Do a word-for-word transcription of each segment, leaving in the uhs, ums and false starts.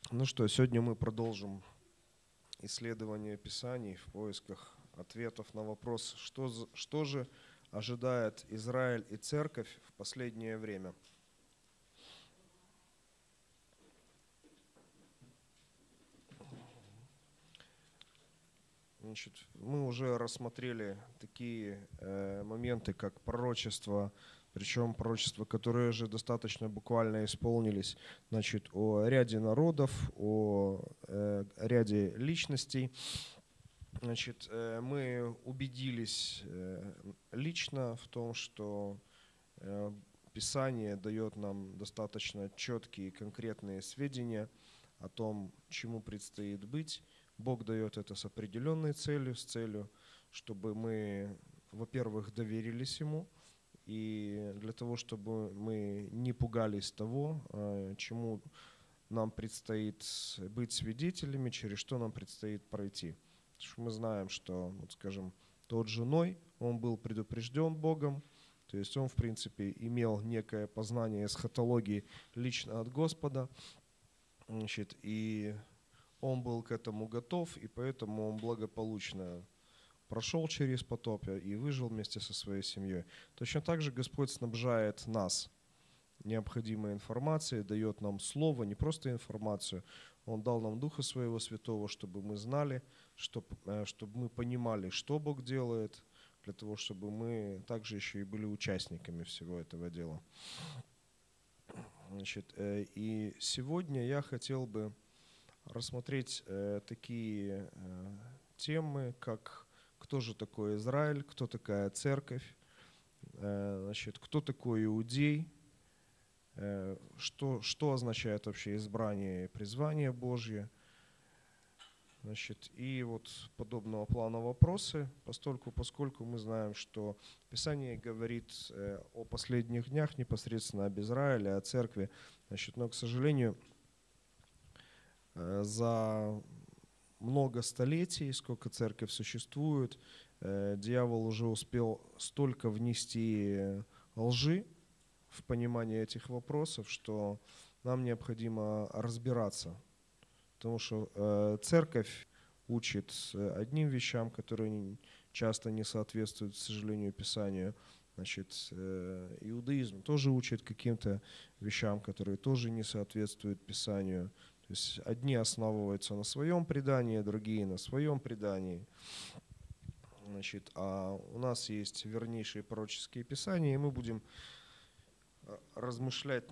Ну что, сегодня мы продолжим исследование Писаний в поисках ответов на вопрос, что, за- что же ожидает Израиль и Церковь в последнее время. Значит, мы уже рассмотрели такие э, моменты, как пророчество, причем пророчества, которые же достаточно буквально исполнились, значит, о ряде народов, о э, ряде личностей. Значит, э, мы убедились э, лично в том, что э, Писание дает нам достаточно четкие и конкретные сведения о том, чему предстоит быть. Бог дает это с определенной целью, с целью, чтобы мы, во-первых, доверились Ему, и для того, чтобы мы не пугались того, э, чему нам предстоит быть свидетелями, через что нам предстоит пройти. Потому что мы знаем, что, вот скажем, тот же Ной, он был предупрежден Богом, то есть он, в принципе, имел некое познание эсхатологии лично от Господа, значит, и он был к этому готов, и поэтому он благополучно прошел через потоп и выжил вместе со своей семьей. Точно так же Господь снабжает нас необходимой информацией, дает нам слово, не просто информацию. Он дал нам Духа Своего Святого, чтобы мы знали, чтобы, чтобы мы понимали, что Бог делает, для того, чтобы мы также еще и были участниками всего этого дела. Значит, и сегодня я хотел бы рассмотреть такие темы, как кто же такой Израиль, кто такая церковь, значит, кто такой иудей, Что, что означает вообще избрание и призвание Божье. Значит, и вот подобного плана вопросы, постольку, поскольку мы знаем, что Писание говорит о последних днях непосредственно об Израиле, о церкви. Значит, но, к сожалению, за много столетий, сколько церковь существует, дьявол уже успел столько внести лжи в понимание этих вопросов, что нам необходимо разбираться. Потому что э, церковь учит одним вещам, которые часто не соответствуют, к сожалению, Писанию. Значит, э, иудаизм тоже учит каким-то вещам, которые тоже не соответствуют Писанию. То есть одни основываются на своем предании, другие на своем предании. Значит, а у нас есть вернейшие пророческие писания, и мы будем размышлять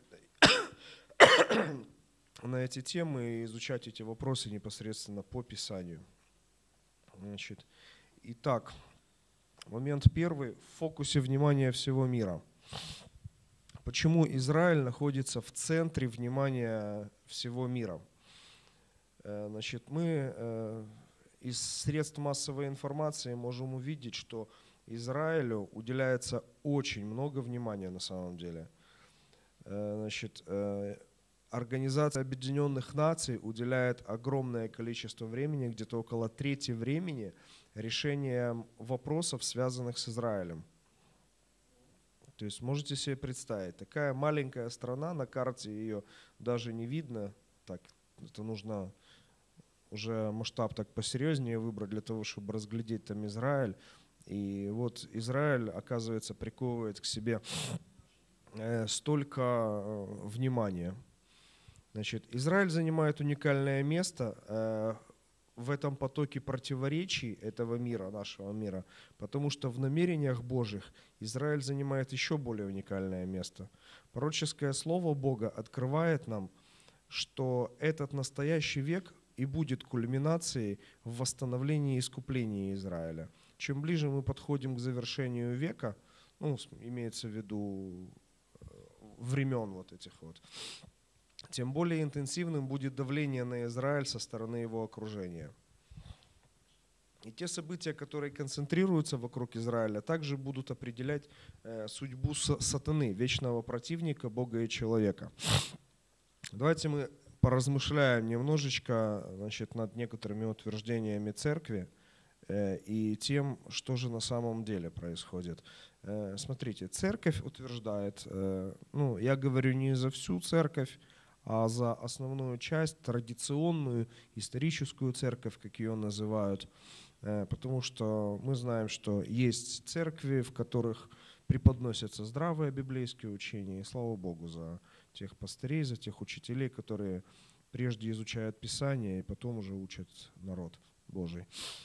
на эти темы и изучать эти вопросы непосредственно по Писанию. Значит, итак, момент первый. В фокусе внимания всего мира. Почему Израиль находится в центре внимания всего мира? Значит, мы из средств массовой информации можем увидеть, что Израилю уделяется очень много внимания на самом деле. Значит, Организация Объединенных Наций уделяет огромное количество времени, где-то около трети времени, решением вопросов, связанных с Израилем. То есть можете себе представить, такая маленькая страна, на карте ее даже не видно, так, это нужно уже масштаб так посерьезнее выбрать для того, чтобы разглядеть там Израиль. И вот Израиль, оказывается, приковывает к себе столько внимания. Значит, Израиль занимает уникальное место э, в этом потоке противоречий этого мира, нашего мира, потому что в намерениях Божьих Израиль занимает еще более уникальное место. Пророческое слово Бога открывает нам, что этот настоящий век и будет кульминацией в восстановлении и искуплении Израиля. Чем ближе мы подходим к завершению века, ну, имеется в виду времен вот этих вот, тем более интенсивным будет давление на Израиль со стороны его окружения. И те события, которые концентрируются вокруг Израиля, также будут определять судьбу сатаны, вечного противника Бога и человека. Давайте мы поразмышляем немножечко, значит, над некоторыми утверждениями церкви и тем, что же на самом деле происходит. Смотрите, церковь утверждает, ну, я говорю не за всю церковь, а за основную часть, традиционную историческую церковь, как ее называют, потому что мы знаем, что есть церкви, в которых преподносятся здравые библейские учения, и слава Богу за тех пастырей, за тех учителей, которые прежде изучают Писание и потом уже учат народ Божий.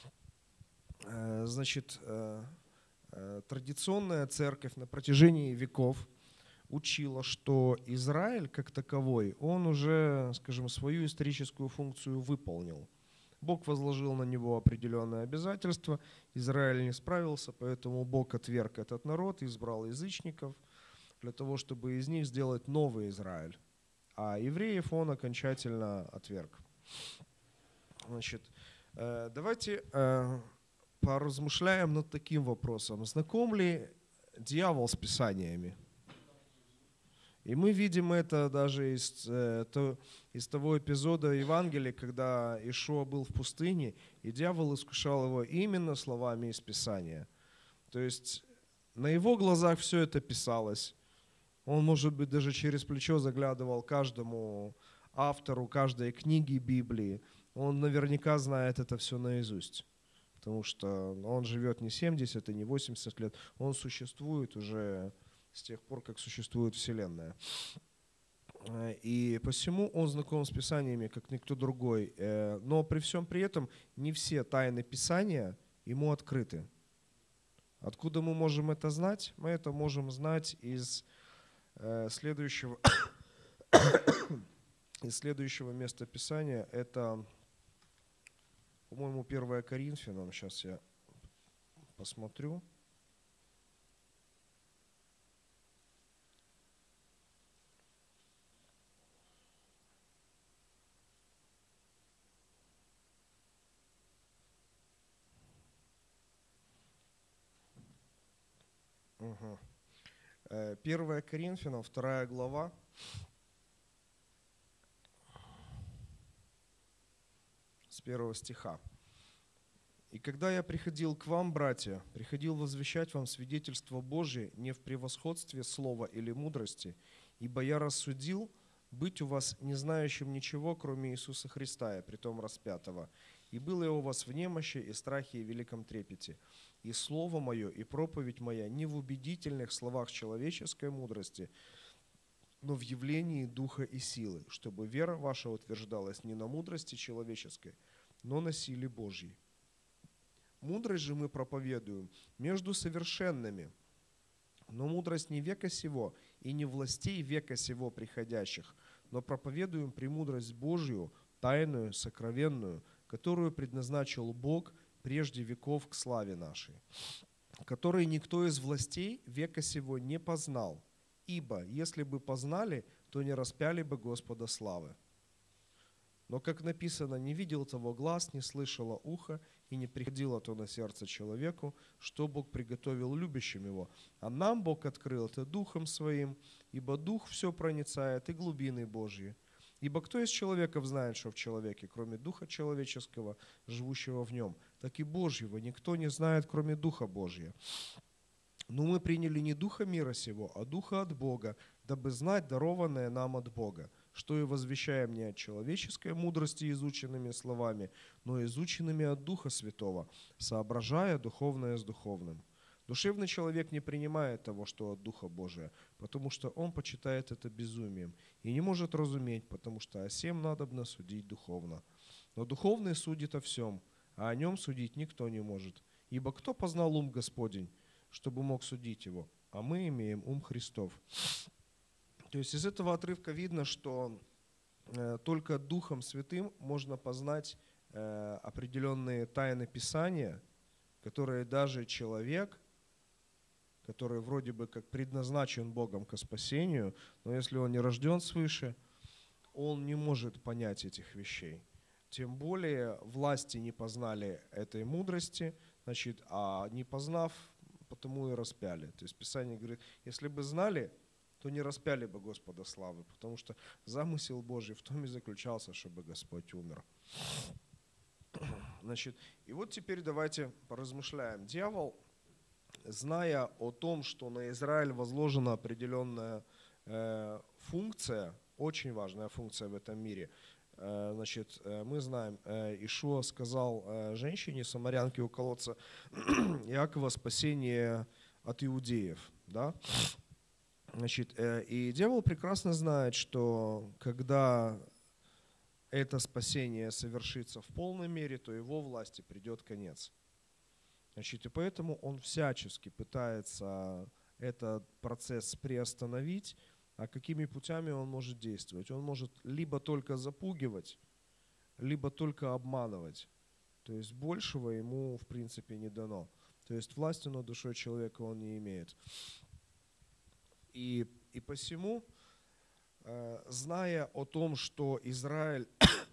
Значит, традиционная церковь на протяжении веков учила, что Израиль как таковой, он уже, скажем, свою историческую функцию выполнил. Бог возложил на него определенные обязательства, Израиль не справился, поэтому Бог отверг этот народ, избрал язычников для того, чтобы из них сделать новый Израиль. А евреев он окончательно отверг. Значит, давайте поразмышляем над таким вопросом. Знаком ли дьявол с Писаниями? И мы видим это даже из, из того эпизода Евангелия, когда Иешуа был в пустыне, и дьявол искушал его именно словами из Писания. То есть на его глазах все это писалось. Он, может быть, даже через плечо заглядывал каждому автору каждой книги Библии. Он наверняка знает это все наизусть, потому что он живет не семьдесят и не восемьдесят лет, он существует уже с тех пор, как существует Вселенная. И посему он знаком с Писаниями, как никто другой. Но при всем при этом не все тайны Писания ему открыты. Откуда мы можем это знать? Мы это можем знать из следующего, из следующего места Писания. Это, по-моему, первое Коринфянам. Сейчас я посмотрю. Угу. первое Коринфянам, вторая глава. С первого стиха. «И когда я приходил к вам, братья, приходил возвещать вам свидетельство Божие не в превосходстве слова или мудрости, ибо я рассудил быть у вас не знающим ничего, кроме Иисуса Христа, и притом распятого. И был я у вас в немощи и страхе и великом трепете. И слово мое, и проповедь моя не в убедительных словах человеческой мудрости, но в явлении духа и силы, чтобы вера ваша утверждалась не на мудрости человеческой, но на силе Божьей. Мудрость же мы проповедуем между совершенными, но мудрость не века сего и не властей века сего приходящих, но проповедуем премудрость Божью, тайную, сокровенную, которую предназначил Бог прежде веков к славе нашей, которой никто из властей века сего не познал, ибо если бы познали, то не распяли бы Господа славы. Но, как написано, не видел того глаз, не слышало ухо, и не приходило то на сердце человеку, что Бог приготовил любящим его. А нам Бог открыл это Духом Своим, ибо Дух все проницает, и глубины Божьи. Ибо кто из человеков знает, что в человеке, кроме Духа человеческого, живущего в нем, так и Божьего никто не знает, кроме Духа Божия. Но мы приняли не Духа мира сего, а Духа от Бога, дабы знать дарованное нам от Бога, что и возвещаем не от человеческой мудрости изученными словами, но изученными от Духа Святого, соображая духовное с духовным. Душевный человек не принимает того, что от Духа Божия, потому что он почитает это безумием и не может разуметь, потому что о сем надобно судить духовно. Но духовный судит о всем, а о нем судить никто не может. Ибо кто познал ум Господень, чтобы мог судить его? А мы имеем ум Христов». То есть из этого отрывка видно, что только Духом Святым можно познать определенные тайны Писания, которые даже человек, который вроде бы как предназначен Богом ко спасению, но если он не рожден свыше, он не может понять этих вещей. Тем более власти не познали этой мудрости, значит, а не познав, потому и распяли. То есть Писание говорит, если бы знали, то не распяли бы Господа славы, потому что замысел Божий в том и заключался, чтобы Господь умер. Значит, и вот теперь давайте поразмышляем. Дьявол, зная о том, что на Израиль возложена определенная э, функция, очень важная функция в этом мире. Значит, мы знаем, Иешуа сказал женщине, самарянке у колодца Иакова, спасение от иудеев. Да? Значит, и дьявол прекрасно знает, что когда это спасение совершится в полной мере, то его власти придет конец. Значит, и поэтому он всячески пытается этот процесс приостановить. А какими путями он может действовать? Он может либо только запугивать, либо только обманывать. То есть большего ему, в принципе, не дано. То есть власти над душой человека он не имеет. И, и посему, э, зная о том, что Израиль,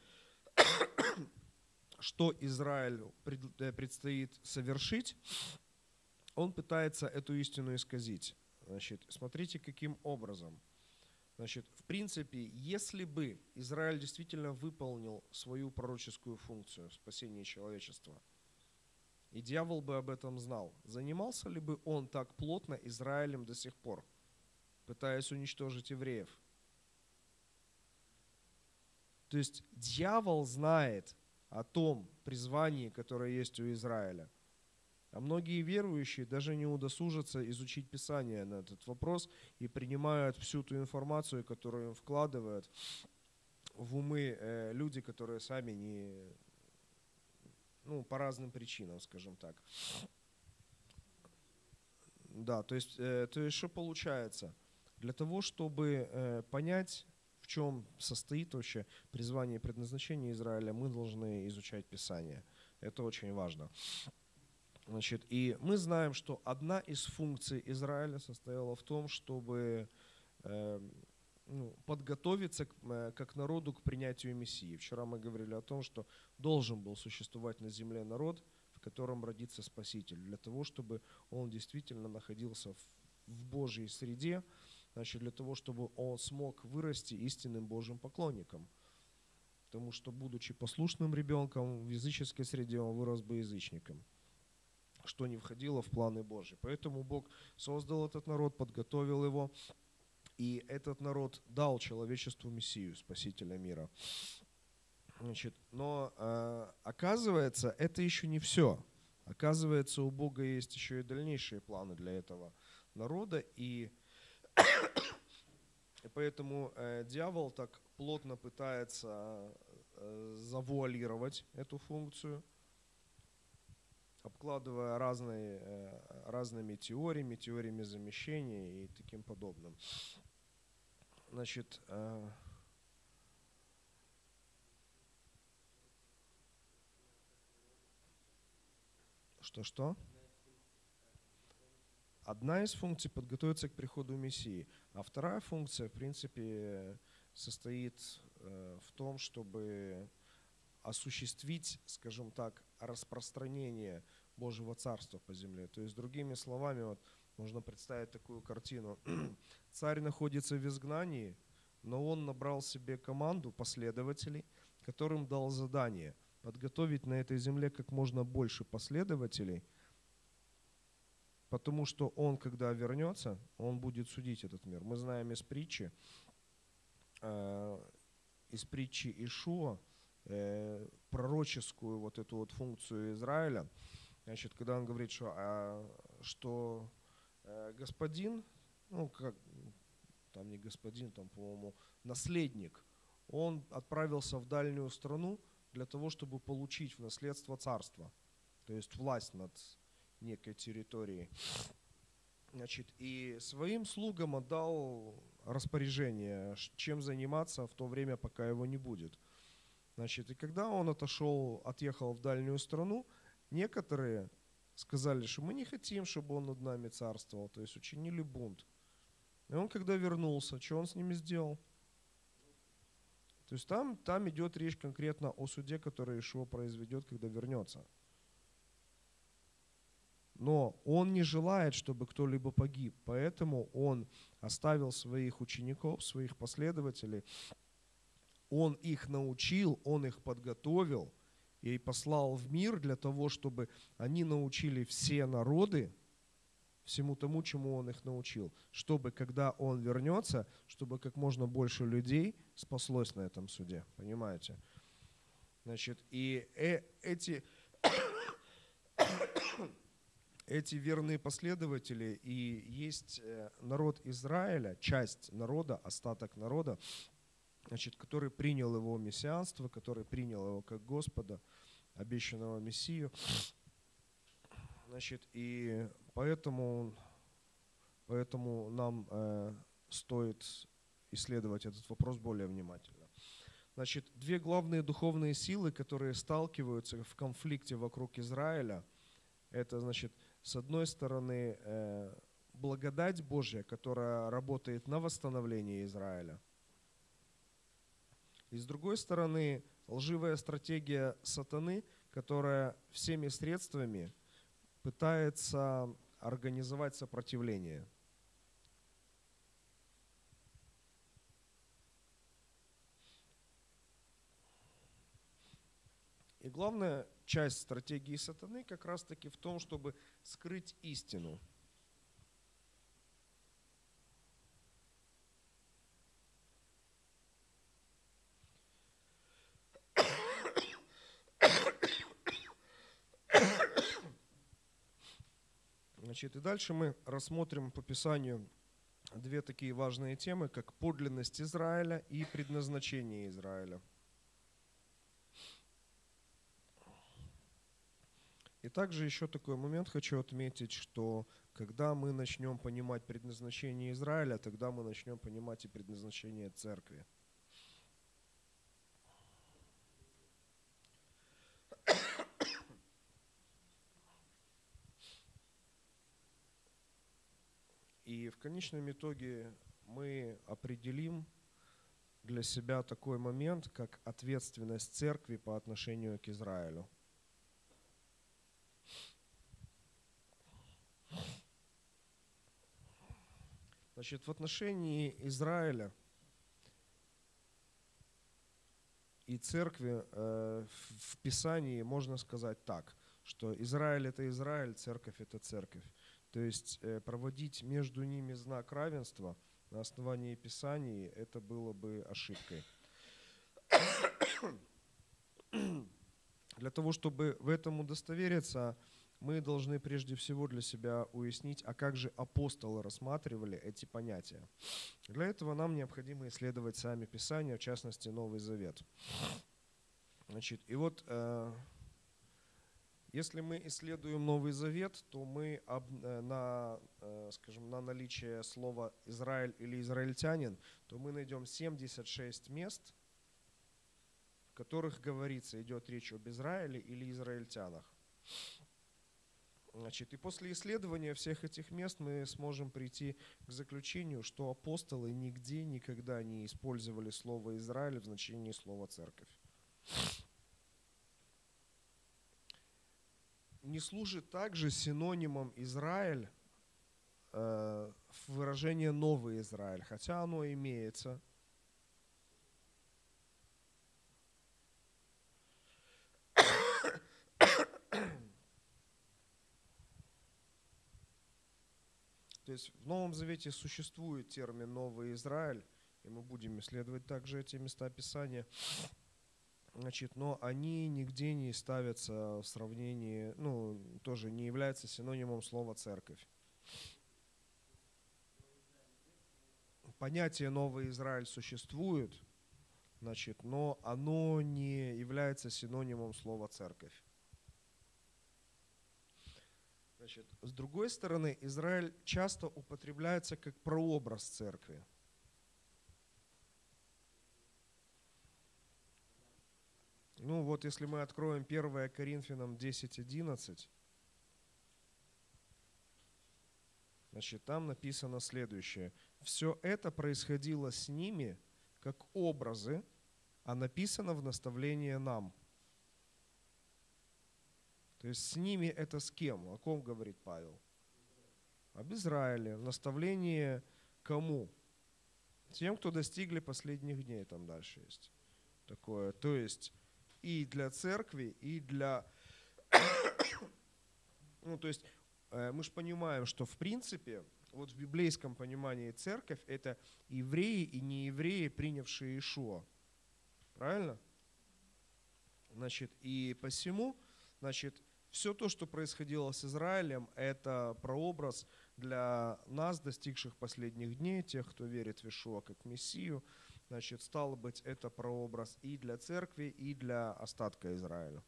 что Израилю пред, предстоит совершить, он пытается эту истину исказить. Значит, смотрите, каким образом. Значит, в принципе, если бы Израиль действительно выполнил свою пророческую функцию спасения человечества, и дьявол бы об этом знал, занимался ли бы он так плотно Израилем до сих пор, пытаясь уничтожить евреев? То есть дьявол знает о том призвании, которое есть у Израиля. А многие верующие даже не удосужатся изучить Писание на этот вопрос и принимают всю ту информацию, которую им вкладывают в умы э, люди, которые сами не, ну, по разным причинам, скажем так. Да, то есть, э, то есть что получается? Для того, чтобы э, понять, в чем состоит вообще призвание и предназначение Израиля, мы должны изучать Писание. Это очень важно. Значит, и мы знаем, что одна из функций Израиля состояла в том, чтобы э, ну, подготовиться к, э, как народу к принятию Мессии. Вчера мы говорили о том, что должен был существовать на земле народ, в котором родится Спаситель, для того, чтобы он действительно находился в, в Божьей среде, значит, для того, чтобы он смог вырасти истинным Божьим поклонником. Потому что, будучи послушным ребенком в языческой среде, он вырос бы язычником, что не входило в планы Божьи. Поэтому Бог создал этот народ, подготовил его, и этот народ дал человечеству Мессию, Спасителя мира. Значит, но э, оказывается, это еще не все. Оказывается, у Бога есть еще и дальнейшие планы для этого народа, и, и поэтому э, дьявол так плотно пытается э, завуалировать эту функцию, обкладывая разные, разными теориями, теориями замещения и таким подобным. Значит, что-что? Одна из функций – подготовиться к приходу Мессии, а вторая функция, в принципе, состоит в том, чтобы осуществить, скажем так, распространение Божьего Царства по земле. То есть, другими словами, вот, можно представить такую картину. Царь находится в изгнании, но он набрал себе команду последователей, которым дал задание подготовить на этой земле как можно больше последователей, потому что он, когда вернется, он будет судить этот мир. Мы знаем из притчи, э, из притчи Иешуа, пророческую вот эту вот функцию Израиля, значит, когда он говорит, что, а, что э, господин, ну, как, там не господин, там, по-моему, наследник, он отправился в дальнюю страну для того, чтобы получить в наследство царство, то есть власть над некой территорией. Значит, и своим слугам отдал распоряжение, чем заниматься в то время, пока его не будет. Значит, и когда он отошел, отъехал в дальнюю страну, некоторые сказали, что мы не хотим, чтобы он над нами царствовал, то есть учинили бунт. И он, когда вернулся, что он с ними сделал? То есть там, там идет речь конкретно о суде, который Иешуа произведет, когда вернется. Но он не желает, чтобы кто-либо погиб, поэтому он оставил своих учеников, своих последователей. Он их научил, он их подготовил и послал в мир для того, чтобы они научили все народы всему тому, чему Он их научил, чтобы, когда Он вернется, чтобы как можно больше людей спаслось на этом суде, понимаете? Значит, и э, эти, эти верные последователи и есть народ Израиля, часть народа, остаток народа, значит, который принял Его мессианство, который принял Его как Господа, обещанного Мессию. Значит, и поэтому, поэтому нам э, стоит исследовать этот вопрос более внимательно. Значит, две главные духовные силы, которые сталкиваются в конфликте вокруг Израиля, это, значит, с одной стороны, э, благодать Божья, которая работает на восстановление Израиля, и с другой стороны, лживая стратегия сатаны, которая всеми средствами пытается организовать сопротивление. И главная часть стратегии сатаны как раз-таки в том, чтобы скрыть истину. Значит, и дальше мы рассмотрим по Писанию две такие важные темы, как подлинность Израиля и предназначение Израиля. И также еще такой момент хочу отметить, что когда мы начнем понимать предназначение Израиля, тогда мы начнем понимать и предназначение церкви. И в конечном итоге мы определим для себя такой момент, как ответственность церкви по отношению к Израилю. Значит, в отношении Израиля и церкви э, в Писании можно сказать так, что Израиль — это Израиль, церковь — это церковь. То есть э, проводить между ними знак равенства на основании Писаний — это было бы ошибкой. Для того, чтобы в этом удостовериться, мы должны прежде всего для себя уяснить, а как же апостолы рассматривали эти понятия. Для этого нам необходимо исследовать сами Писания, в частности, Новый Завет. Значит, и вот, э, если мы исследуем Новый Завет, то мы об, э, на, э, скажем, на наличие слова «Израиль» или «израильтянин», то мы найдем семьдесят шесть мест, в которых говорится, идет речь об Израиле или израильтянах. Значит, и после исследования всех этих мест мы сможем прийти к заключению, что апостолы нигде никогда не использовали слово «Израиль» в значении слова «церковь». Не служит также синонимом «Израиль» э, выражение «Новый Израиль», хотя оно имеется. То есть в Новом Завете существует термин «Новый Израиль», и мы будем исследовать также эти места Писания. Значит, но они нигде не ставятся в сравнении, ну, тоже не являются синонимом слова «церковь». Понятие «Новый Израиль» существует, значит, но оно не является синонимом слова «церковь». Значит, с другой стороны, Израиль часто употребляется как прообраз церкви. Ну вот, если мы откроем первое Коринфянам десять одиннадцать, значит, там написано следующее. «Все это происходило с ними, как образы, а написано в наставление нам». То есть с ними это с кем? О ком говорит Павел? Об Израиле. Наставление кому? Тем, кто достигли последних дней, там дальше есть такое. То есть и для церкви, и для... ну, то есть мы же понимаем, что в принципе, вот в библейском понимании церковь — это евреи и неевреи, принявшие Иешуа. Правильно? Значит, и посему, значит, все то, что происходило с Израилем, это прообраз для нас, достигших последних дней, тех, кто верит в Иешуа как Мессию. Значит, стало быть, это прообраз и для церкви, и для остатка Израиля.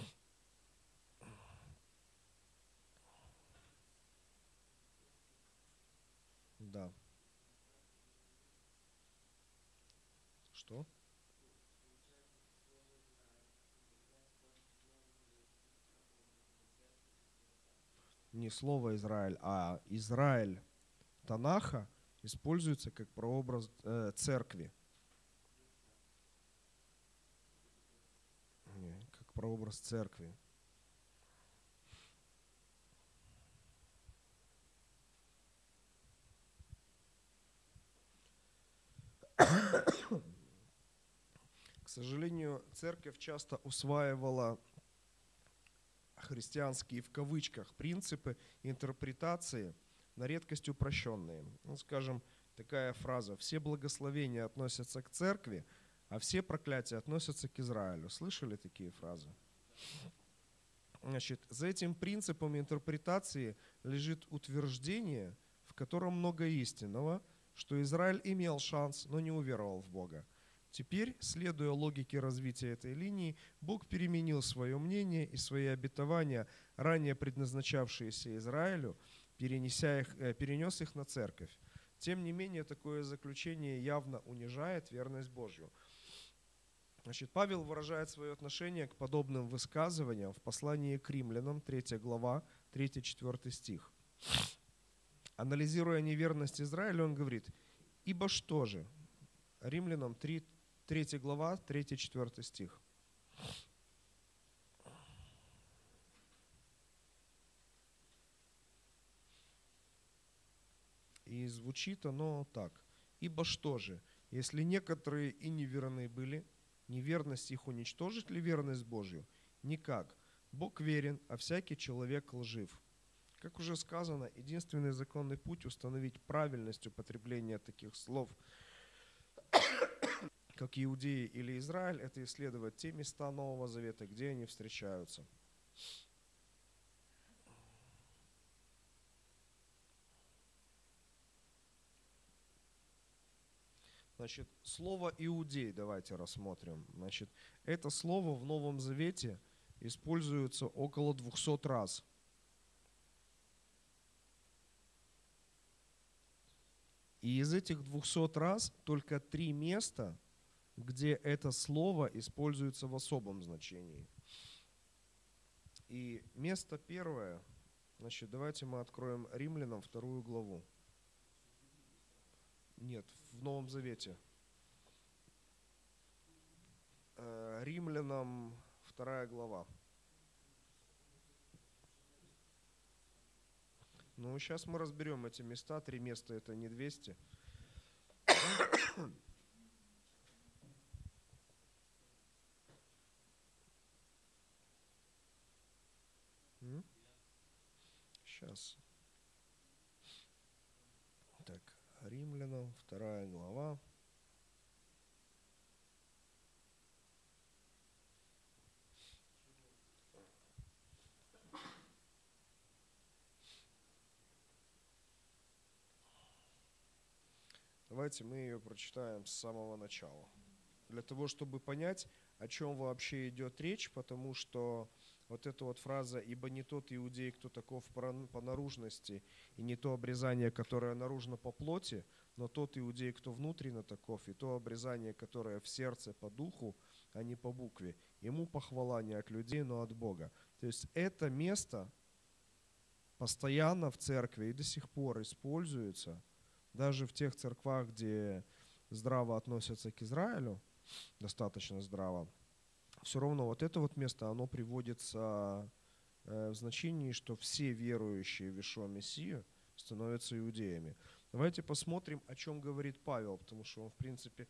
Да. Что? Не слово Израиль, а Израиль Танаха используется как прообраз э, церкви. Не, как прообраз церкви. К сожалению, церковь часто усваивала христианские в кавычках принципы интерпретации, на редкость упрощенные. Ну, скажем, такая фраза: все благословения относятся к церкви, а все проклятия относятся к Израилю. Слышали такие фразы? Значит, за этим принципом интерпретации лежит утверждение, в котором много истинного, что Израиль имел шанс, но не уверовал в Бога. Теперь, следуя логике развития этой линии, Бог переменил свое мнение и свои обетования, ранее предназначавшиеся Израилю, перенеся их, перенес их на церковь. Тем не менее, такое заключение явно унижает верность Божью. Значит, Павел выражает свое отношение к подобным высказываниям в послании к римлянам, третья глава, третий-четвёртый стих. Анализируя неверность Израиля, он говорит: «Ибо что же?» Римлянам три, третья глава, третий-четвёртый стих. И звучит оно так: «Ибо что же, если некоторые и неверны были, неверность их уничтожит ли верность Божью? Никак. Бог верен, а всякий человек лжив». Как уже сказано, единственный законный путь установить правильность употребления таких слов, как Иудеи или Израиль, это исследовать те места Нового Завета, где они встречаются. Значит, слово «иудей» давайте рассмотрим. Значит, это слово в Новом Завете используется около двухсот раз. И из этих двухсот раз только три места, где это слово используется в особом значении. И место первое, значит, давайте мы откроем Римлянам вторую главу. Нет, в Новом Завете. Римлянам вторая глава. Ну, сейчас мы разберем эти места. Три места — это не двести. Сейчас. Так, Римлянам вторая глава. Давайте мы ее прочитаем с самого начала. Для того, чтобы понять, о чем вообще идет речь, потому что вот эта вот фраза «ибо не тот иудей, кто таков по наружности, и не то обрезание, которое наружно по плоти, но тот иудей, кто внутренно таков, и то обрезание, которое в сердце по духу, а не по букве. Ему похвала не от людей, но от Бога». То есть это место постоянно в церкви и до сих пор используется, даже в тех церквах, где здраво относятся к Израилю, достаточно здраво, все равно вот это вот место, оно приводится в значении, что все верующие в Иешуа Мессию становятся иудеями. Давайте посмотрим, о чем говорит Павел, потому что он, в принципе,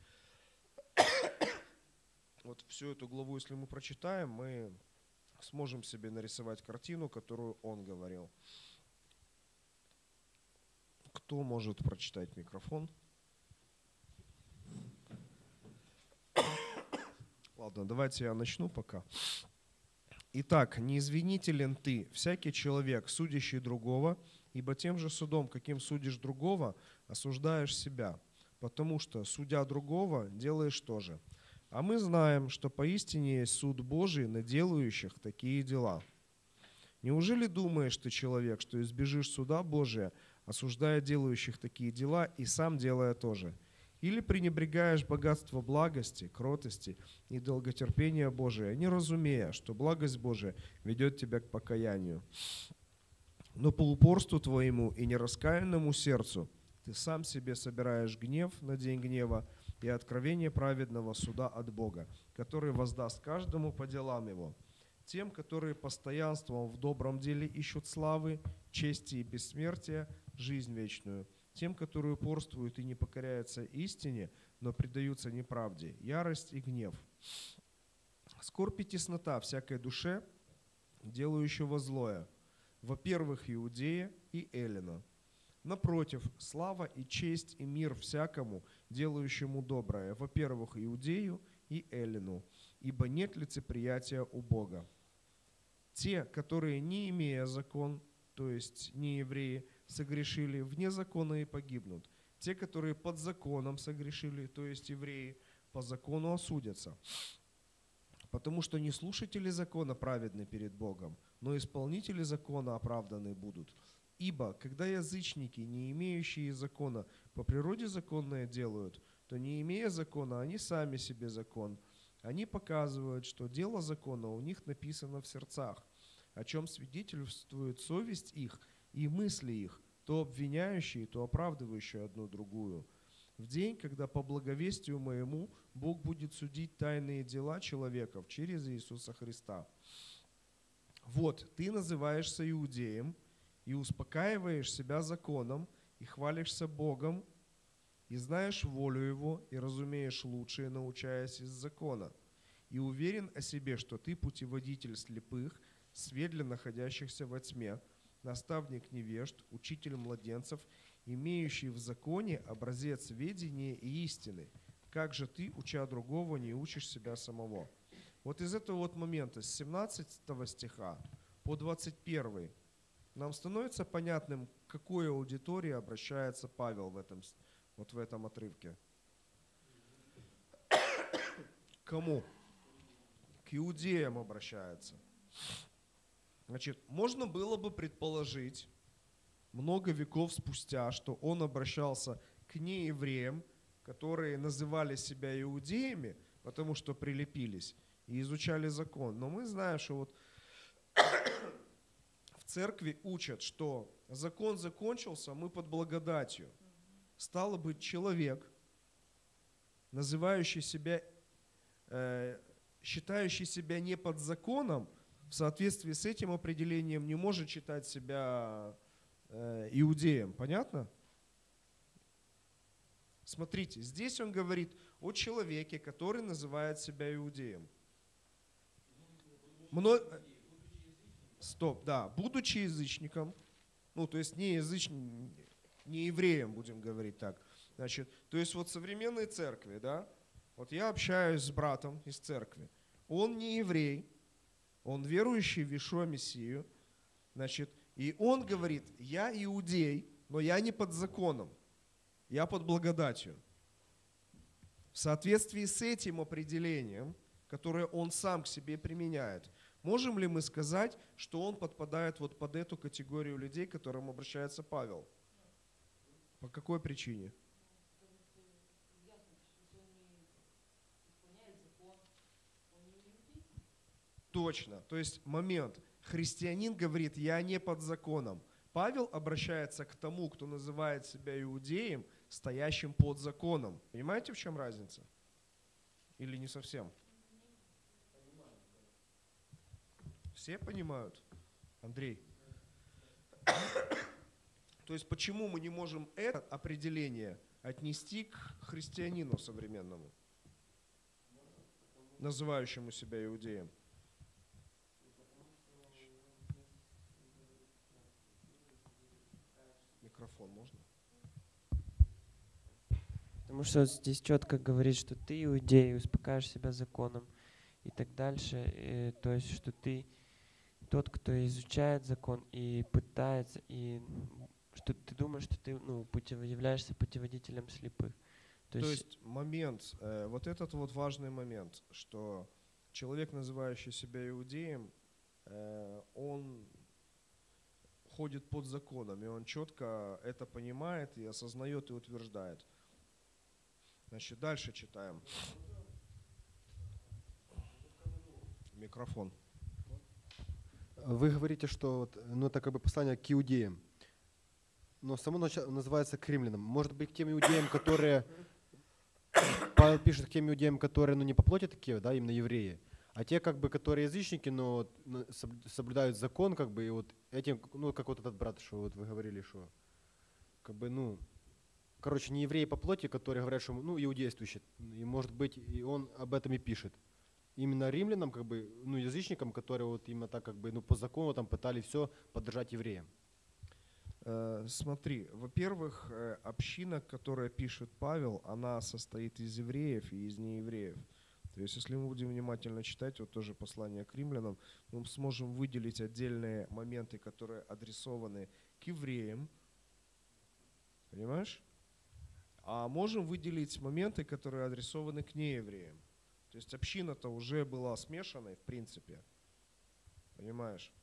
вот всю эту главу, если мы прочитаем, мы сможем себе нарисовать картину, которую он говорил. Кто может прочитать микрофон? Ладно, давайте я начну пока. Итак, не извинителен ты, всякий человек, судящий другого, ибо тем же судом, каким судишь другого, осуждаешь себя, потому что, судя другого, делаешь то же. А мы знаем, что поистине есть суд Божий на делающих такие дела. Неужели думаешь ты, человек, что избежишь суда Божия, осуждая делающих такие дела и сам делая то же? Или пренебрегаешь богатство благости, кротости и долготерпения Божия, не разумея, что благость Божия ведет тебя к покаянию? Но по упорству твоему и нераскаянному сердцу ты сам себе собираешь гнев на день гнева и откровение праведного суда от Бога, который воздаст каждому по делам его. Тем, которые постоянством в добром деле ищут славы, чести и бессмертия, жизнь вечную. Тем, которые упорствуют и не покоряются истине, но предаются неправде, ярость и гнев. Скорбь и теснота всякой душе, делающего злое, во-первых, Иудея и Эллина. Напротив, слава и честь и мир всякому, делающему доброе, во-первых, Иудею и Эллину, ибо нет лицеприятия у Бога. Те, которые, не имея закон, то есть не евреи, согрешили, вне закона и погибнут. Те, которые под законом согрешили, то есть евреи, по закону осудятся. Потому что не слушатели закона праведны перед Богом, но исполнители закона оправданы будут. Ибо, когда язычники, не имеющие закона, по природе законное делают, то, не имея закона, они сами себе закон. Они показывают, что дело закона у них написано в сердцах, о чем свидетельствует совесть их и мысли их, то обвиняющие, то оправдывающие одну другую. В день, когда по благовестию моему Бог будет судить тайные дела человеков через Иисуса Христа. Вот, ты называешься иудеем и успокаиваешь себя законом, и хвалишься Богом, и знаешь волю Его, и разумеешь лучшее, научаясь из закона, и уверен о себе, что ты путеводитель слепых, свет для находящихся во тьме, наставник невежд, учитель младенцев, имеющий в законе образец ведения и истины. Как же ты, уча другого, не учишь себя самого? Вот из этого вот момента, с семнадцатого стиха по двадцать первый, нам становится понятным, к какой аудитории обращается Павел в этом, вот в этом отрывке. Кому? К иудеям обращается. Значит, можно было бы предположить много веков спустя, что он обращался к неевреям, которые называли себя иудеями, потому что прилепились и изучали закон. Но мы знаем, что вот в церкви учат, что закон закончился, мы под благодатью. Стало быть, человек, называющий себя, э, считающий себя не под законом, в соответствии с этим определением не может считать себя э, иудеем. Понятно? Смотрите, здесь он говорит о человеке, который называет себя иудеем. Мно... Стоп, да, будучи язычником, ну то есть не язычником, не евреем, будем говорить так. Значит, то есть вот в современной церкви, да, вот я общаюсь с братом из церкви, он не еврей, он верующий в Иешуа Мессию, значит, и он говорит, я иудей, но я не под законом, я под благодатью. В соответствии с этим определением, которое он сам к себе применяет, можем ли мы сказать, что он подпадает вот под эту категорию людей, к которым обращается Павел? По какой причине? Точно. То есть момент. Христианин говорит, я не под законом. Павел обращается к тому, кто называет себя иудеем, стоящим под законом. Понимаете, в чем разница? Или не совсем? Все понимают? Андрей? То есть почему мы не можем это определение отнести к христианину современному, называющему себя иудеем? Микрофон можно? Потому что здесь четко говорит, что ты иудей, успокаиваешь себя законом и так дальше. И, то есть, что ты тот, кто изучает закон и пытается, и что ты думаешь, что ты ну, путев, являешься путеводителем слепых. То, То есть, есть момент, э, вот этот вот важный момент, что человек, называющий себя иудеем, э, он ходит под законом, и он четко это понимает и осознает и утверждает. Значит, дальше читаем. Микрофон. Вы говорите, что ну, это как бы послание к иудеям, но само называется к римлянам. Может быть, к тем иудеям, которые Павел пишет к тем иудеям, которые ну, не по плоти такие, да, именно евреи, а те, как бы, которые язычники, но соблюдают закон, как бы, и вот этим, ну, как вот этот брат, что вот вы говорили, что, как бы, ну, короче, не евреи по плоти, которые говорят, что, ну, иудействующие, и, может быть, и он об этом и пишет. Именно римлянам, как бы, ну, язычникам, которые вот именно так, как бы, ну, по закону там пытались все подражать евреям. Смотри, во-первых, община, которая пишет Павел, она состоит из евреев и из неевреев. То есть, если мы будем внимательно читать, вот тоже послание к римлянам, мы сможем выделить отдельные моменты, которые адресованы к евреям, понимаешь? А можем выделить моменты, которые адресованы к неевреям. То есть община-то уже была смешанной, в принципе, понимаешь?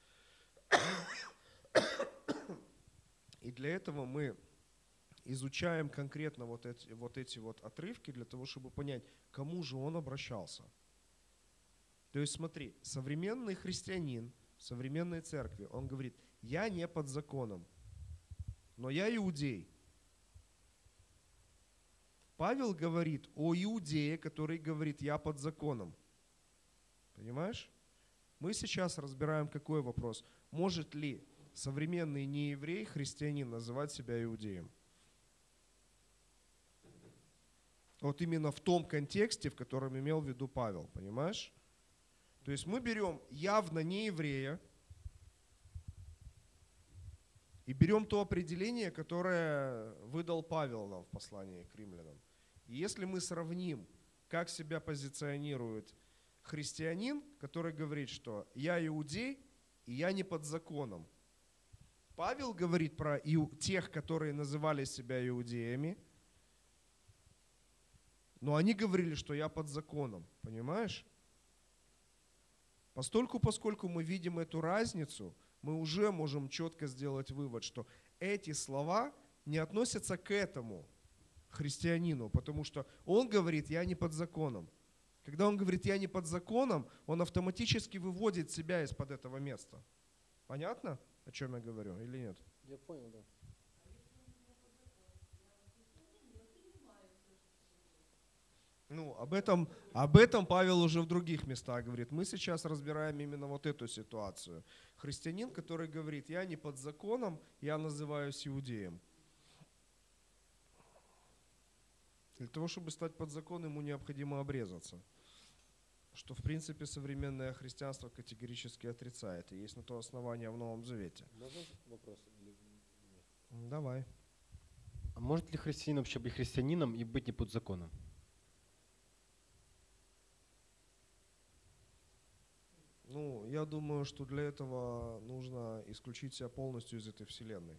И для этого мы изучаем конкретно вот эти, вот эти вот отрывки для того, чтобы понять, к кому же он обращался. То есть смотри, современный христианин в современной церкви, он говорит, я не под законом, но я иудей. Павел говорит о иудее, который говорит, я под законом. Понимаешь? Мы сейчас разбираем какой вопрос. Может ли современный нееврей, христианин, называть себя иудеем? Вот именно в том контексте, в котором имел в виду Павел, понимаешь? То есть мы берем явно не еврея и берем то определение, которое выдал Павел нам в послании к римлянам. И если мы сравним, как себя позиционирует христианин, который говорит, что я иудей и я не под законом. Павел говорит про тех, которые называли себя иудеями, но они говорили, что я под законом, понимаешь? Постольку, поскольку мы видим эту разницу, мы уже можем четко сделать вывод, что эти слова не относятся к этому христианину, потому что он говорит, я не под законом. Когда он говорит, я не под законом, он автоматически выводит себя из-под этого места. Понятно, о чем я говорю, или нет? Я понял, да. Ну, об этом, об этом Павел уже в других местах говорит. Мы сейчас разбираем именно вот эту ситуацию. Христианин, который говорит, я не под законом, я называюсь иудеем. Для того, чтобы стать под закон, ему необходимо обрезаться. Что, в принципе, современное христианство категорически отрицает. И есть на то основание в Новом Завете. Можно вопрос? Давай. А может ли христианин вообще быть христианином и быть не под законом? Ну, я думаю, что для этого нужно исключить себя полностью из этой вселенной.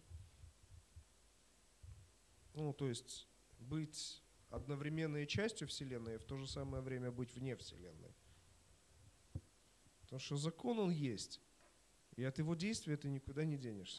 Ну, то есть быть одновременной частью вселенной и в то же самое время быть вне вселенной. Потому что закон он есть, и от его действия ты никуда не денешься.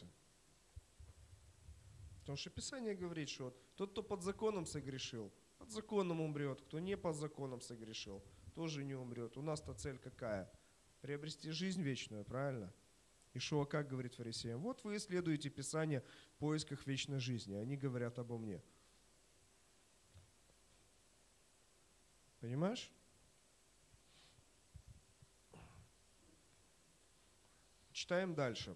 Потому что Писание говорит, что тот, кто под законом согрешил, под законом умрет, кто не под законом согрешил, тоже не умрет. У нас-то цель какая? Приобрести жизнь вечную, правильно? Ишуа как говорит фарисеям? Вот вы исследуете Писание в поисках вечной жизни, они говорят обо мне. Понимаешь? Читаем дальше.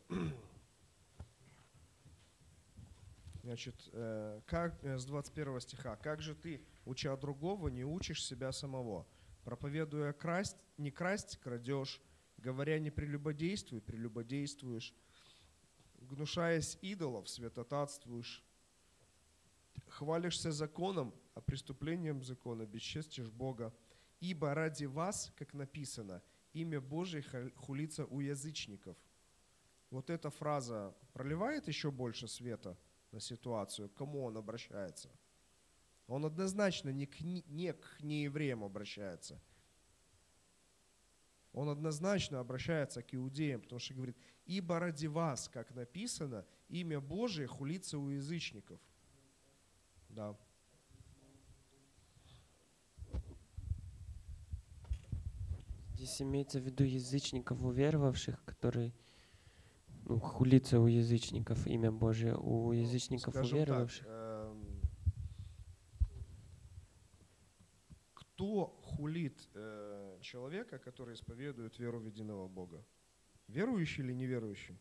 Значит, как, с двадцать первого стиха. «Как же ты, уча другого, не учишь себя самого? Проповедуя красть, не красть, крадешь, говоря не прелюбодействуй, прелюбодействуешь, гнушаясь идолов, святотатствуешь, хвалишься законом, а преступлением закона бесчестишь Бога. Ибо ради вас, как написано, имя Божие хулится у язычников. Вот эта фраза проливает еще больше света на ситуацию, к кому он обращается. Он однозначно не к, не к неевреям обращается. Он однозначно обращается к иудеям, потому что говорит, ибо ради вас, как написано, имя Божие хулится у язычников. Да. Здесь имеется в виду язычников, уверовавших, которые, ну, хулится у язычников имя Божие, у язычников Скажем уверовавших. Так, эм, кто хулит э, человека, который исповедует веру в единого Бога? Верующий или неверующий?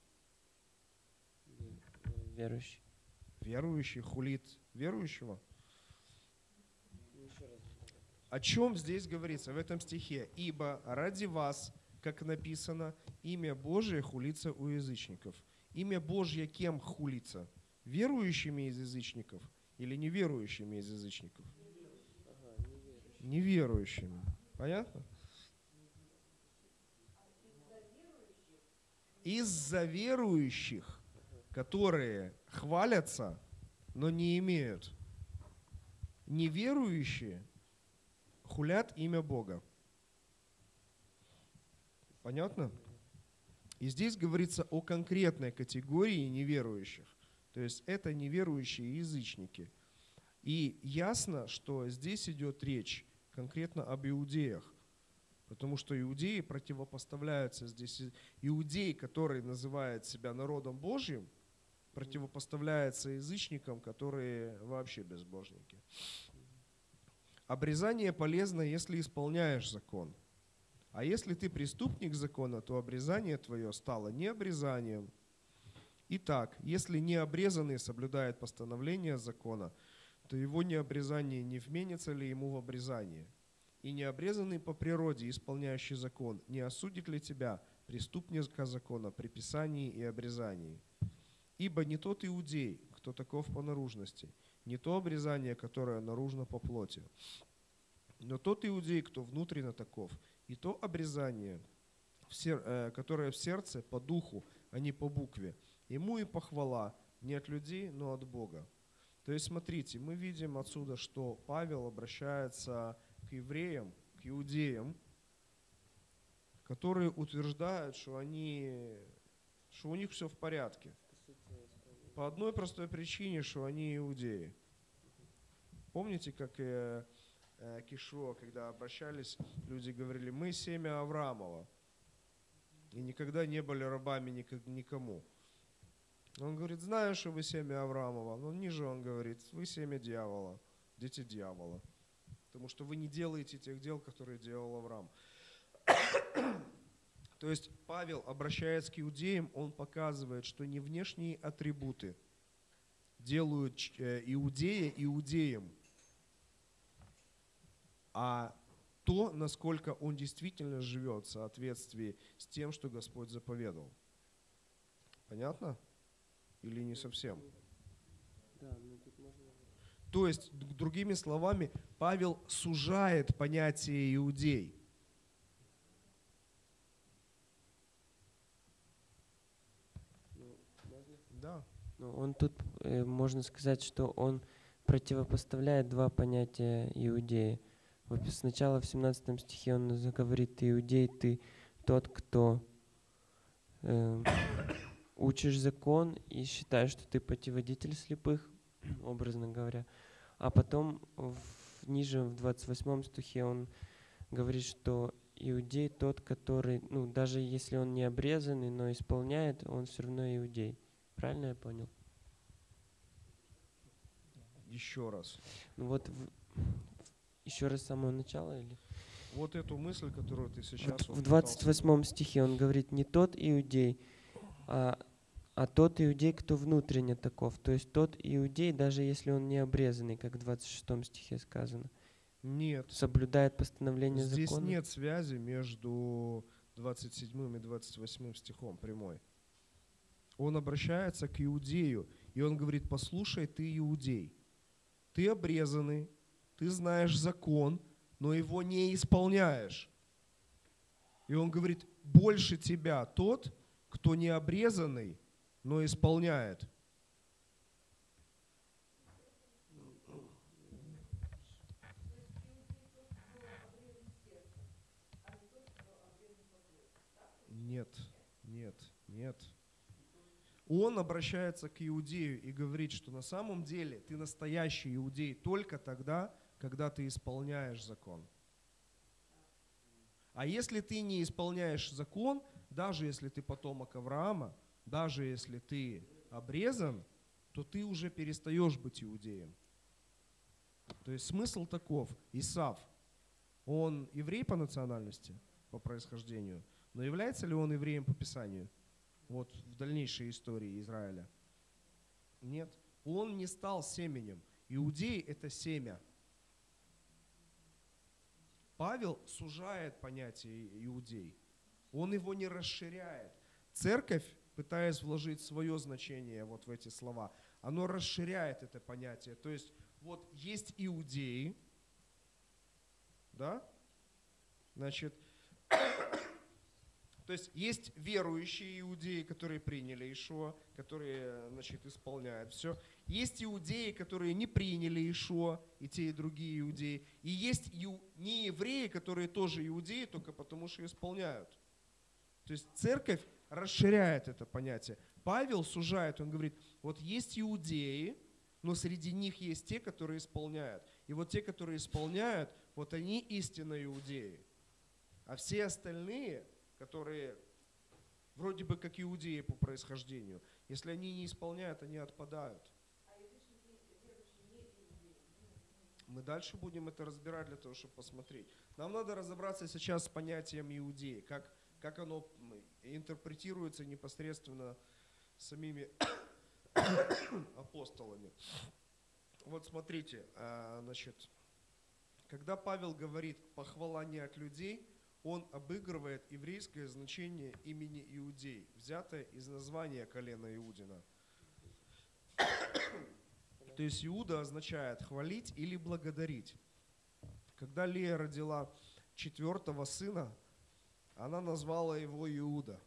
Верующий. Верующий хулит верующего? О чем здесь говорится в этом стихе? Ибо ради вас, как написано, имя Божие хулится у язычников. Имя Божье кем хулится? Верующими из язычников или неверующими из язычников? Неверующими. Понятно? Из-за верующих, которые хвалятся, но не имеют. Неверующие хулят имя Бога. Понятно? И здесь говорится о конкретной категории неверующих. То есть это неверующие язычники. И ясно, что здесь идет речь конкретно об иудеях. Потому что иудеи противопоставляются здесь. Иудей, который называет себя народом Божьим, противопоставляется язычникам, которые вообще безбожники. Обрезание полезно, если исполняешь закон. А если ты преступник закона, то обрезание твое стало не обрезанием. Итак, если необрезанный соблюдает постановление закона, то его необрезание не вменится ли ему в обрезание? И необрезанный по природе, исполняющий закон, не осудит ли тебя, преступника закона, при писании и обрезании? Ибо не тот иудей, кто таков по наружности, не то обрезание, которое наружно по плоти, но тот иудей, кто внутренно таков, и то обрезание, которое в сердце по духу, а не по букве. Ему и похвала не от людей, но от Бога. То есть, смотрите, мы видим отсюда, что Павел обращается к евреям, к иудеям, которые утверждают, что, они, что у них все в порядке. По одной простой причине, что они иудеи. Помните, как э, э, к Ишуа, когда обращались, люди говорили, мы семя Авраамова, и никогда не были рабами никому. Он говорит, знаю, что вы семя Авраамова, но ниже он говорит, вы семя дьявола, дети дьявола, потому что вы не делаете тех дел, которые делал Авраам. То есть Павел, обращаясь к иудеям, он показывает, что не внешние атрибуты делают иудея иудеем, а то, насколько он действительно живет в соответствии с тем, что Господь заповедал. Понятно? Или не совсем? То есть, другими словами, Павел сужает понятие иудей. Да. Ну, он тут, э, можно сказать, что он противопоставляет два понятия иудея. Вот сначала в семнадцатом стихе он говорит, иудей, ты тот, кто э, учишь закон и считаешь, что ты путеводитель слепых, образно говоря. А потом в, ниже, в двадцать восьмом стихе он говорит, что иудей тот, который, ну, даже если он не обрезанный, но исполняет, он все равно иудей. Правильно я понял? Еще раз. Ну вот в, еще раз с самого начала или? Вот эту мысль, которую ты сейчас... Вот в двадцать восьмом стихе он говорит, не тот иудей, а, а тот иудей, кто внутренне таков. То есть тот иудей, даже если он не обрезанный, как в двадцать шестом стихе сказано. Нет. Соблюдает постановление Здесь закона. Здесь нет связи между двадцать седьмым и двадцать восьмым стихом прямой. Он обращается к иудею, и он говорит, послушай, ты иудей. ты обрезанный, ты знаешь закон, но его не исполняешь. И он говорит, больше тебя тот, кто не обрезанный, но исполняет. Нет, нет, нет. Он обращается к иудею и говорит, что на самом деле ты настоящий иудей только тогда, когда ты исполняешь закон. А если ты не исполняешь закон, даже если ты потомок Авраама, даже если ты обрезан, то ты уже перестаешь быть иудеем. То есть смысл таков. Исав, он еврей по национальности, по происхождению, но является ли он евреем по Писанию? Вот в дальнейшей истории Израиля. Нет. Он не стал семенем. Иудей – это семя. Павел сужает понятие иудей. Он его не расширяет. Церковь, пытаясь вложить свое значение вот в эти слова, оно расширяет это понятие. То есть вот есть иудеи, да? Значит, то есть есть верующие иудеи, которые приняли Иешуа, которые, значит, исполняют все. Есть иудеи, которые не приняли Иешуа, и те, и другие иудеи. И есть неевреи, которые тоже иудеи, только потому что исполняют. То есть церковь расширяет это понятие. Павел сужает, он говорит, вот есть иудеи, но среди них есть те, которые исполняют. И вот те, которые исполняют, вот они истинно иудеи. А все остальные, которые вроде бы как иудеи по происхождению, если они не исполняют, они отпадают. Мы дальше будем это разбирать для того, чтобы посмотреть. Нам надо разобраться сейчас с понятием иудеи, как, как оно интерпретируется непосредственно самими апостолами. Вот смотрите, значит, когда Павел говорит «похвала не от людей», он обыгрывает еврейское значение имени Иудей, взятое из названия колена Иудина. То есть Иуда означает хвалить или благодарить. Когда Лея родила четвертого сына, она назвала его Иуда.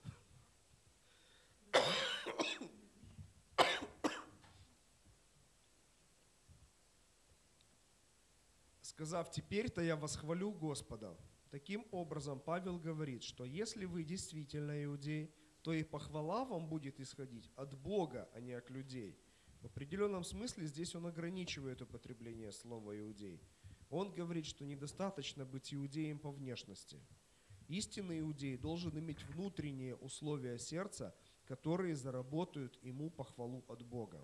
Сказав, теперь-то я восхвалю Господа. Таким образом, Павел говорит, что если вы действительно иудей, то и похвала вам будет исходить от Бога, а не от людей. В определенном смысле здесь он ограничивает употребление слова «иудей». Он говорит, что недостаточно быть иудеем по внешности. Истинный иудей должен иметь внутренние условия сердца, которые заработают ему похвалу от Бога.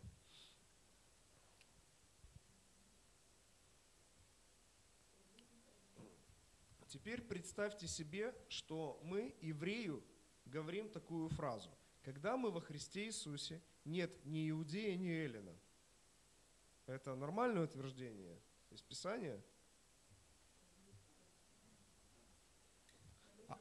Теперь представьте себе, что мы, еврею, говорим такую фразу. Когда мы во Христе Иисусе, нет ни иудея, ни эллина. Это нормальное утверждение из Писания? А...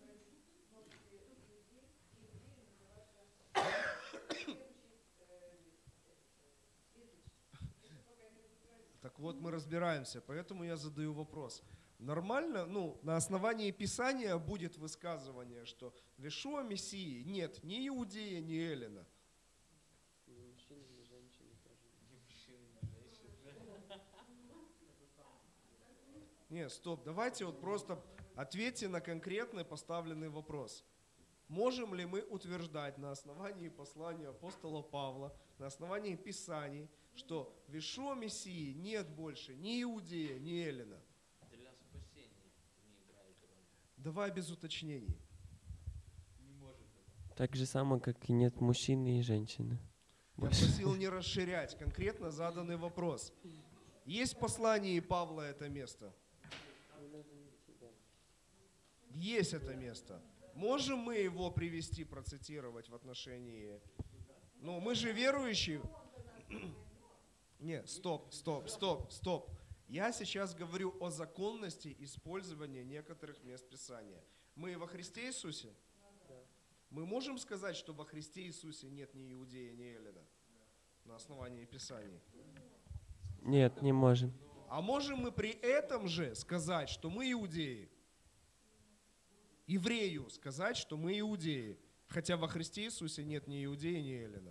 Так вот, мы разбираемся, поэтому я задаю вопрос. Нормально, ну, на основании Писания будет высказывание, что в Иешуа Мессии нет ни иудея, ни эллина. Нет, стоп, давайте вот просто ответьте на конкретный поставленный вопрос. Можем ли мы утверждать на основании послания апостола Павла, на основании Писаний, что в Иешуа Мессии нет больше ни иудея, ни эллина? Давай без уточнений. Так же само, как и нет мужчины и женщины. Я просил не расширять конкретно заданный вопрос. Есть в послании Павла это место? Есть это место. Можем мы его привести, процитировать в отношении... Ну, мы же верующие. Нет, стоп, стоп, стоп, стоп. Я сейчас говорю о законности использования некоторых мест Писания. Мы во Христе Иисусе? Мы можем сказать, что во Христе Иисусе нет ни иудея, ни эллина на основании Писаний? Нет, не можем. А можем мы при этом же сказать, что мы иудеи? Еврею сказать, что мы иудеи, хотя во Христе Иисусе нет ни иудея, ни эллина.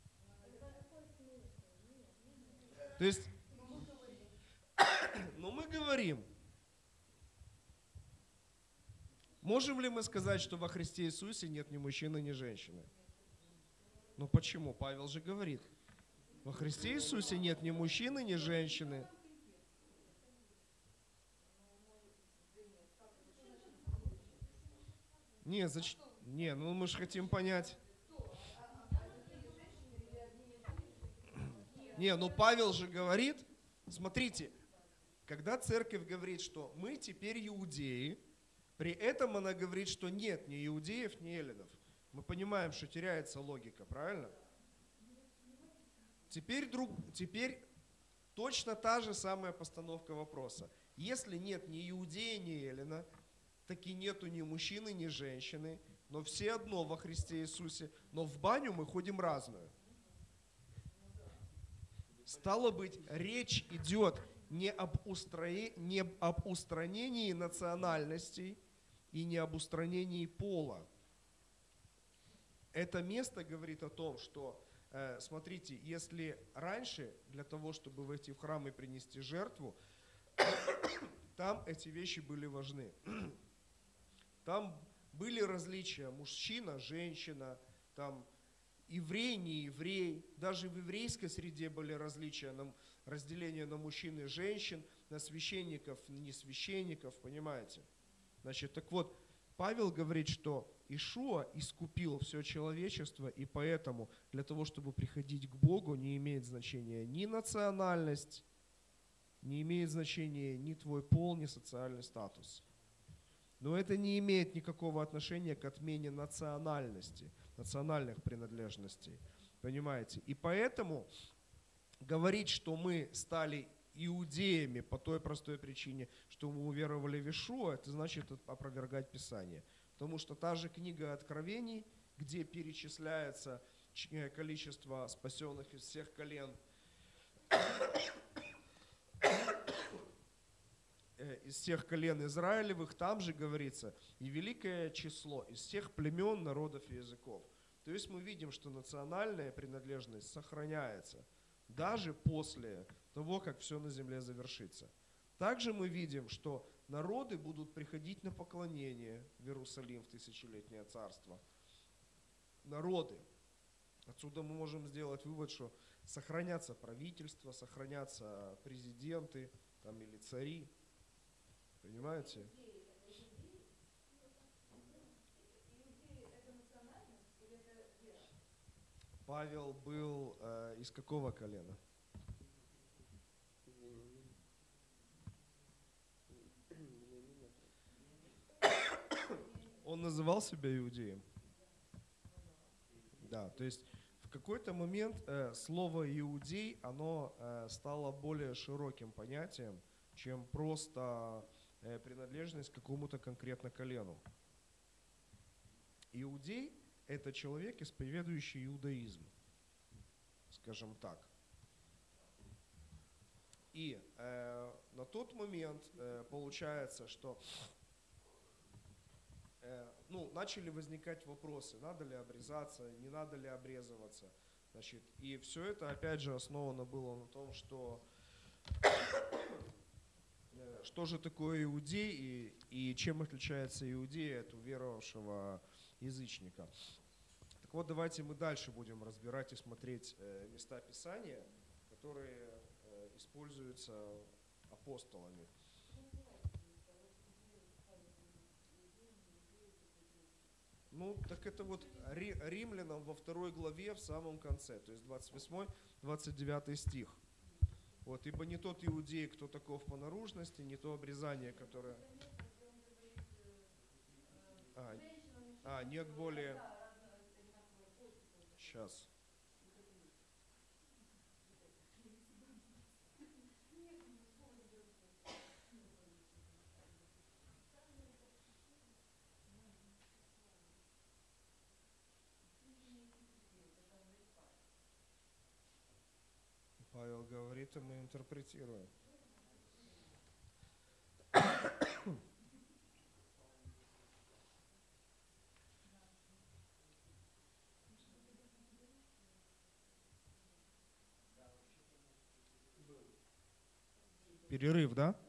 То есть, ну мы говорим, можем ли мы сказать, что во Христе Иисусе нет ни мужчины, ни женщины? Ну почему? Павел же говорит, во Христе Иисусе нет ни мужчины, ни женщины. Не, зач... не, ну мы же хотим понять. Не, ну Павел же говорит, смотрите, когда церковь говорит, что мы теперь иудеи, при этом она говорит, что нет ни иудеев, ни эллинов. Мы понимаем, что теряется логика, правильно? Теперь, друг, теперь точно та же самая постановка вопроса. Если нет ни иудея, ни эллина, таки нету ни мужчины, ни женщины, но все одно во Христе Иисусе, но в баню мы ходим разную. Стало быть, речь идет не об, устроении, не об устранении национальностей и не об устранении пола. Это место говорит о том, что, э, смотрите, если раньше для того, чтобы войти в храм и принести жертву, там эти вещи были важны. Там были различия мужчина, женщина, там еврей, не еврей. Даже в еврейской среде были различия, на разделение на мужчин и женщин, на священников, не священников, понимаете? Значит, так вот, Павел говорит, что Иешуа искупил все человечество, и поэтому для того, чтобы приходить к Богу, не имеет значения ни национальность, не имеет значения ни твой пол, ни социальный статус. Но это не имеет никакого отношения к отмене национальности, национальных принадлежностей. Понимаете? И поэтому говорить, что мы стали иудеями по той простой причине, что мы уверовали в Иешуа, это значит опровергать Писание. Потому что та же книга Откровений, где перечисляется количество спасенных из всех колен, из всех колен Израилевых, там же говорится, и великое число из всех племен, народов и языков. То есть мы видим, что национальная принадлежность сохраняется даже после того, как все на земле завершится. Также мы видим, что народы будут приходить на поклонение в Иерусалим в тысячелетнее царство. Народы. Отсюда мы можем сделать вывод, что сохранятся правительства, сохранятся президенты там, или цари. Понимаете? Павел был э, из какого колена? Он называл себя иудеем? Да, то есть в какой-то момент э, слово иудей, оно э, стало более широким понятием, чем просто э, принадлежность к какому-то конкретно колену. Иудей — это человек, исповедующий иудаизм, скажем так. И э, на тот момент э, получается, что э, ну, начали возникать вопросы, надо ли обрезаться, не надо ли обрезываться. Значит, и все это, опять же, основано было на том, что э, что же такое иудей и, и чем отличается иудей от уверовавшего язычника. Так вот, давайте мы дальше будем разбирать и смотреть э, места Писания, которые э, используются апостолами. Ну, так это вот Римлянам во второй главе в самом конце, то есть двадцать восьмой двадцать девятый стих. Вот, ибо не тот иудей, кто таков по наружности, не то обрезание, которое... А, а нет более... Сейчас. Павел говорит, это мы интерпретируем. Перерыв, да?